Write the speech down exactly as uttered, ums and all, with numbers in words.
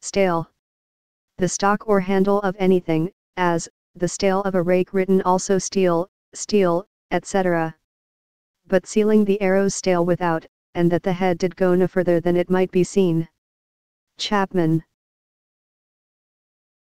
Stale. The stock or handle of anything, as, the stale of a rake, written also steel, steel, et cetera. But sealing the arrows stale without, and that the head did go no further than it might be seen. Chapman.